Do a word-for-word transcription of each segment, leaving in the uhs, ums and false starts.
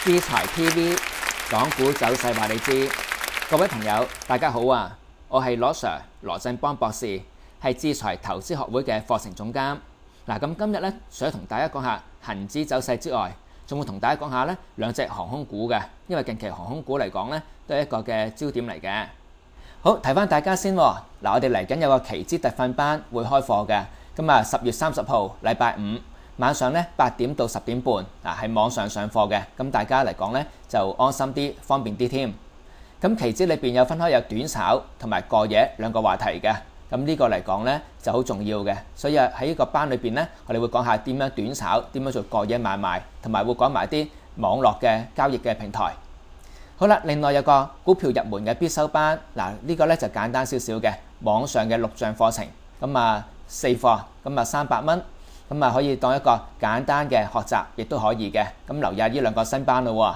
知財 T V 港股走勢話你知，各位朋友大家好啊！我係羅 Sir 羅振邦博士，係知財投資學會嘅課程總監。嗱，咁今日咧，除咗同大家講下恒指走勢之外，仲會同大家講下咧兩隻航空股嘅，因為近期航空股嚟講咧都係一個嘅焦點嚟嘅。好，提翻大家先喎。嗱，我哋嚟緊有個期指特訓班會開課嘅，咁啊十月三十號禮拜五晚上咧八點到十點半啊，係網上上課嘅，咁大家嚟講咧就安心啲，方便啲添。咁期指裏邊有分開有短炒同埋過夜兩個話題嘅，咁呢個嚟講咧就好重要嘅，所以喺呢個班裏邊咧，我哋會講下點樣短炒，點樣做過夜買賣，同埋會講埋啲網絡嘅交易嘅平台。好啦，另外有個股票入門嘅必修班，嗱、這個、呢個咧就簡單少少嘅網上嘅錄像課程，咁啊四課，咁啊三百蚊，咁啊可以當一個簡單嘅學習，亦都可以嘅。咁留意下呢兩個新班咯喎。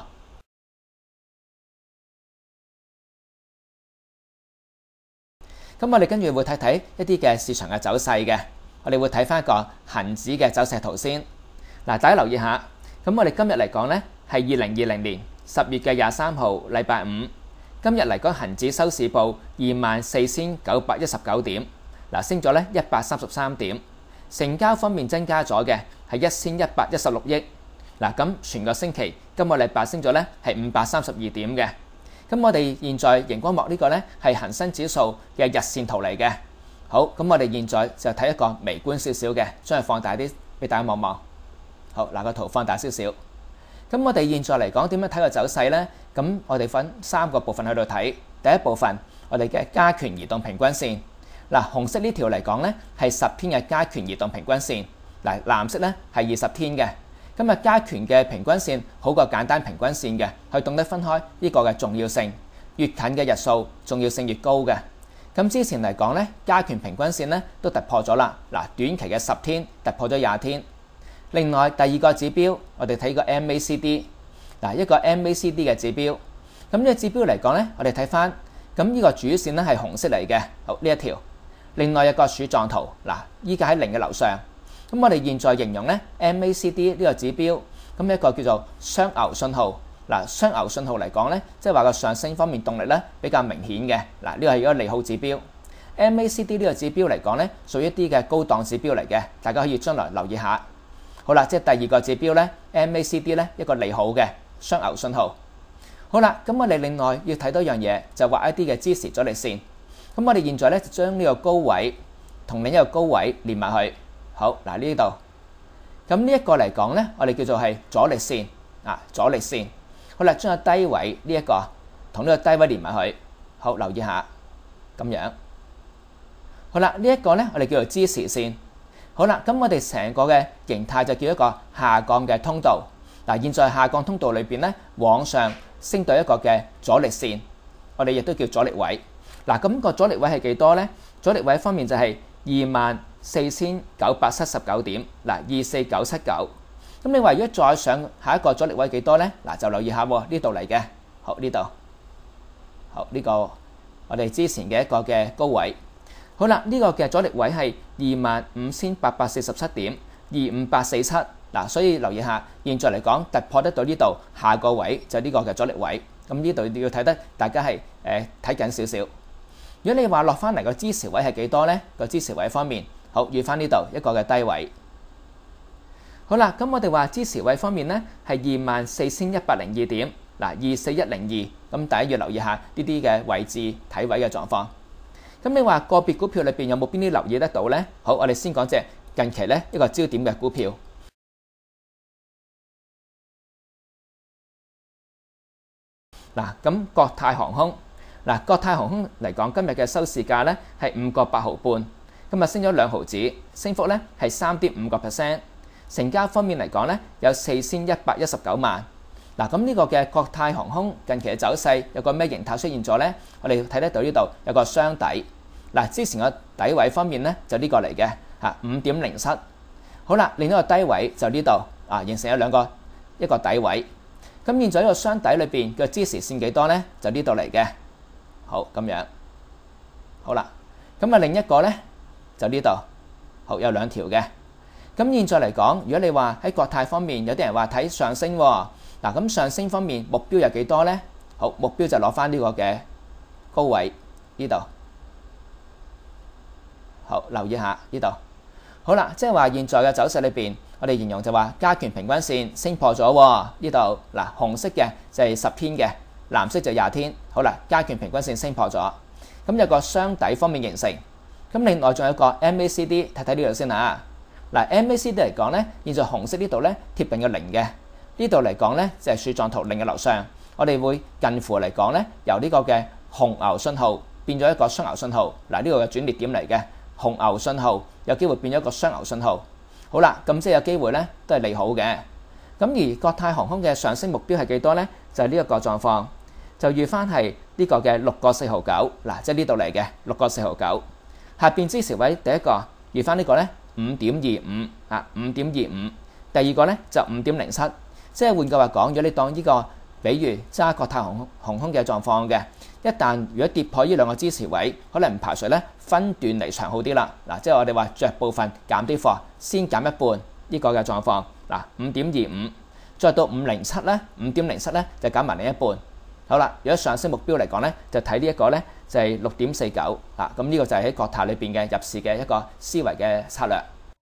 咁我哋跟住會睇睇一啲嘅市場嘅走勢嘅，我哋會睇翻一個恒指嘅走勢圖先。嗱，大家留意下，咁我哋今日嚟講呢係二零二零年十月嘅廿三號禮拜五，今日嚟講恒指收市報二萬四千九百一十九點，嗱升咗呢一百三十三點，成交方面增加咗嘅係一千一百一十六億，嗱咁全個星期今個禮拜升咗呢係五百三十二點嘅。咁我哋現在熒光幕呢個呢係恒生指數嘅日線圖嚟嘅。好，咁我哋現在就睇一個微觀少少嘅，將佢放大啲俾大家望望。好，嗱個圖放大少少。咁我哋現在嚟講點樣睇個走勢呢？咁我哋分三個部分喺度睇。第一部分我哋嘅加權移動平均線，嗱紅色呢條嚟講呢係十天嘅加權移動平均線，嗱藍色呢係二十天嘅。今日加權嘅平均線好過簡單平均線嘅，去懂得分開呢個嘅重要性，越近嘅日數重要性越高嘅。咁之前嚟講呢，加權平均線呢都突破咗啦，嗱短期嘅十天突破咗廿天。另外第二個指標，我哋睇個 M A C D， 嗱一個 M A C D 嘅指標。咁呢個指標嚟講呢，我哋睇翻，咁呢個主線呢係紅色嚟嘅，好呢一條。另外有個柱狀圖，嗱依家喺零嘅樓上。咁我哋現在形容咧 M A C D 呢個指標，咁一個叫做雙牛信號。嗱，雙牛信號嚟講咧，即係話個上升方面動力咧比較明顯嘅。嗱，呢個係一個利好指標。M A C D 呢個指標嚟講咧，屬於一啲嘅高檔指標嚟嘅，大家可以將來留意下。好啦，即係第二個指標咧 ，M A C D 咧一個利好嘅雙牛信號。好啦，咁我哋另外要睇多樣嘢，就畫一啲嘅支持阻力線。咁我哋現在咧就將呢個高位同另一個高位連埋去。好，嗱呢度，咁呢一個嚟講咧，我哋叫做係阻力線啊，阻力線。好啦，將個低位呢一個同呢個低位連埋去。好，留意下咁樣。好啦，呢一個咧我哋叫做支持線。好啦，咁我哋成個嘅形態就叫一個下降嘅通道。嗱，現在下降通道裏邊咧，往上升到一個嘅阻力線，我哋亦都叫阻力位。嗱，咁個阻力位係幾多咧？阻力位方面就係二萬四千九百七十九點，嗱二四九七九。咁你話如果再上下一個阻力位幾多呢？嗱就留意下喎，呢度嚟嘅。好，呢度，好呢個我哋之前嘅一個嘅高位。好啦，呢個嘅阻力位係二萬五千八百四十七點，二五八四七。嗱，所以留意下，現在嚟講突破得到呢度，下個位就呢個嘅阻力位。咁呢度要睇得大家係誒睇緊少少。如果你話落翻嚟個支持位係幾多呢？個支持位方面。好，預翻呢度一個嘅低位。好啦，咁我哋話支持位方面呢係二萬四千一百零二點，嗱二四一零二。咁大家要留意下呢啲嘅位置睇位嘅狀況。咁你話個別股票裏邊有冇邊啲留意得到呢？好，我哋先講隻近期呢一個焦點嘅股票。嗱，咁國泰航空，嗱國泰航空嚟講今日嘅收市價呢係五個八毫半。今日升咗兩毫子，升幅咧係三點五個 percent。成交方面嚟講咧，有四千一百一十九萬。嗱，咁呢個嘅國泰航空近期嘅走勢有個咩形態出現咗咧？我哋睇得到呢度有個雙底。嗱，之前個底位方面咧就呢個嚟嘅嚇五點零七。好啦，另一個低位就呢度啊，形成咗兩個一個底位。咁現在呢個雙底裏邊嘅支持線幾多咧？就呢度嚟嘅。好，咁樣。好啦，咁啊另一個咧。就呢度，好有兩條嘅。咁現在嚟講，如果你話喺國泰方面，有啲人話睇上升喎，嗱嗱，咁上升方面目標有幾多呢？好，目標就攞翻呢個嘅高位呢度。好，留意下呢度。好啦，即係話現在嘅走勢裏邊，我哋形容就話加權平均線升破咗喎。呢度嗱，紅色嘅就係十天嘅，藍色就廿天。好啦，加權平均線升破咗，咁有個雙底方面形成。咁另外仲有個 M A C D， 睇睇呢度先啊。嗱 ，M A C D 嚟講咧，現在紅色呢度咧貼近個零嘅，呢度嚟講咧就係樹狀圖零嘅樓上。我哋會近乎嚟講咧，由呢個嘅紅牛信號變咗一個雙牛信號。嗱，呢個嘅轉捩點嚟嘅紅牛信號，有機會變咗一個雙牛信號。好啦，咁即係有機會咧都係利好嘅。咁而國泰航空嘅上升目標係幾多咧？就係呢一個狀況，就預翻係呢個嘅六個四毫九。嗱，即係呢度嚟嘅六個四毫九。下邊支持位第一個預翻呢個咧五點二五啊，五點二五。第二個咧就五點零七。即係換句話講，如果你當呢個比如揸國泰航空航空嘅狀況嘅，一旦如果跌破呢兩個支持位，可能唔排除咧分段離場好啲啦。嗱，即係我哋話着部分減啲貨，先減一半呢個嘅狀況。嗱，五點二五，再到五零七咧，五點零七咧就減埋另一半。好啦，如果上升目標嚟講咧，就睇呢一個咧就係六點四九啊。咁呢個就係喺國泰裏邊嘅入市嘅一個思維嘅策略。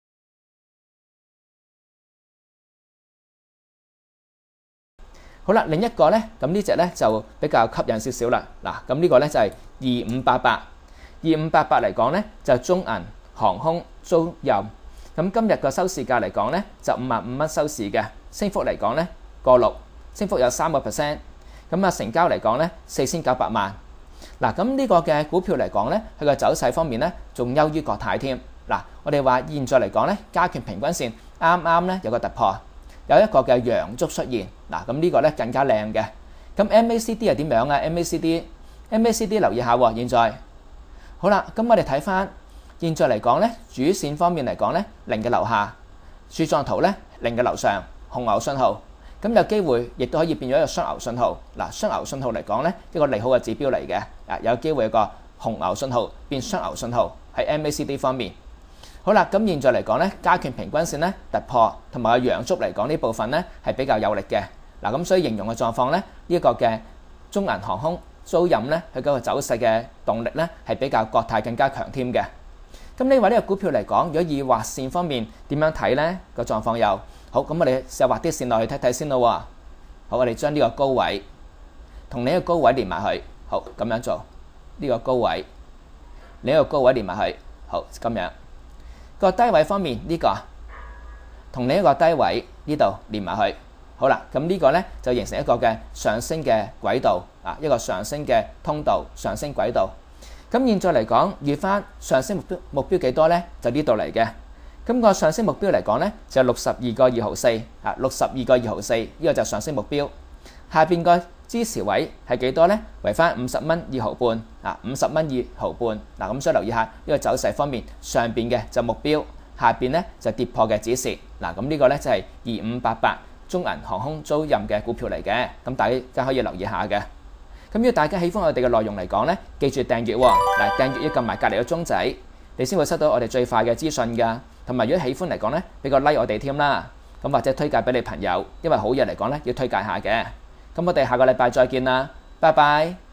好啦，另一個咧，咁呢隻咧就比較吸引少少啦。嗱，咁呢個咧就係二五八八，二五八八嚟講咧就中銀航空租賃。咁今日個收市價嚟講咧就五萬五蚊收市嘅，升幅嚟講咧個六，升幅有三個 percent。咁啊成交嚟講咧四千九百萬。嗱，咁呢個嘅股票嚟講咧，佢個走勢方面咧仲優於國泰添。嗱，我哋話現在嚟講咧，加權平均線啱啱咧有個突破。有一個嘅陽燭出現，嗱，咁呢個咧更加靚嘅。咁 M A C D 係點樣啊 ？M A C D，M A C D 留意下喎。現在好啦，咁我哋睇翻現在嚟講咧，主線方面嚟講咧，零嘅樓下，柱狀圖咧零嘅樓上，紅牛信號，咁有機會亦都可以變咗一個雙牛信號。嗱，雙牛信號嚟講咧，一個利好嘅指標嚟嘅，啊，有機會有個紅牛信號變雙牛信號喺 M A C D 方面。好啦，咁現在嚟講咧，加權平均線咧突破，同埋個陽燭嚟講呢部分咧係比較有力嘅。嗱，咁所以形容嘅狀況咧，呢一個嘅中銀航空租賃咧，佢嗰個走勢嘅動力咧係比較國泰更加強添嘅。咁呢位呢個股票嚟講，如果以畫線方面點樣睇咧個狀況又好，咁我哋試下畫啲線落去睇睇先咯喎。好，我哋將呢個高位同另一個高位連埋去，好咁樣做呢個高位，另一個高位連埋去，好咁樣。個低位方面呢個同另一個低位呢度連埋去，好啦，咁呢個咧就形成一個嘅上升嘅軌道啊，一個上升嘅通道，上升軌道。咁現在嚟講，預翻上升目標目標幾多咧？就呢度嚟嘅。咁個上升目標嚟講咧，就六十二個二毫四啊，六十二個二毫四，呢個就上升目標。下邊個支持位係幾多咧？為翻五十蚊二毫半啊，五十蚊二毫半嗱，咁所以留意下呢個走勢方面，上邊嘅就目標，下邊咧就跌破嘅止蝕嗱，咁呢個咧就係二五八八中銀航空租賃嘅股票嚟嘅，咁大家可以留意下嘅。咁如果大家喜歡我哋嘅內容嚟講咧，記住訂閱喎，嗱，訂閱要撳埋隔離個鐘仔，你先會收到我哋最快嘅資訊㗎。同埋如果喜歡嚟講咧，俾個 like 我哋添啦，咁或者推介俾你朋友，因為好嘢嚟講咧要推介下嘅。咁我哋下個禮拜再見啦，拜拜。